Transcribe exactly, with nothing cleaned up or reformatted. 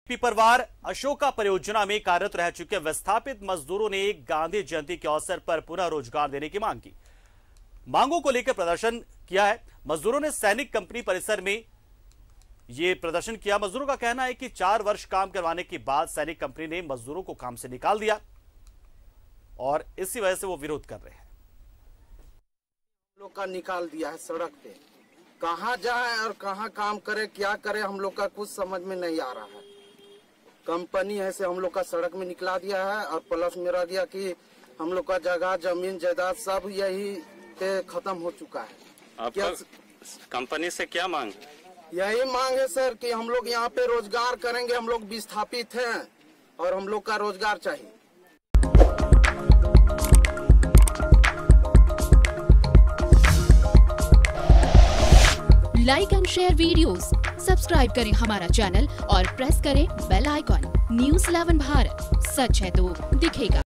पिपरवार अशोका परियोजना में कार्यरत रह चुके विस्थापित मजदूरों ने गांधी जयंती के अवसर पर पुनः रोजगार देने की मांग की। मांगों को लेकर प्रदर्शन किया है। मजदूरों ने सैनिक कंपनी परिसर में ये प्रदर्शन किया। मजदूरों का कहना है कि चार वर्ष काम करवाने के बाद सैनिक कंपनी ने मजदूरों को काम से निकाल दिया और इसी वजह से वो विरोध कर रहे हैं। लोग का निकाल दिया है सड़क पे, कहां जाए और कहां काम करे, क्या करे, हम लोग का कुछ समझ में नहीं आ रहा है। कंपनी है से हम लोग का सड़क में निकला दिया है और प्लस मेरा दिया कि हम लोग का जगह जमीन जायदाद सब यही पे खत्म हो चुका है। आपका कंपनी से क्या मांग? यही मांग है सर कि हम लोग यहाँ पे रोजगार करेंगे। हम लोग विस्थापित हैं और हम लोग का रोजगार चाहिए। Like and share videos, subscribe करें हमारा चैनल और प्रेस करें bell icon. News eleven Bharat, सच है तो दिखेगा।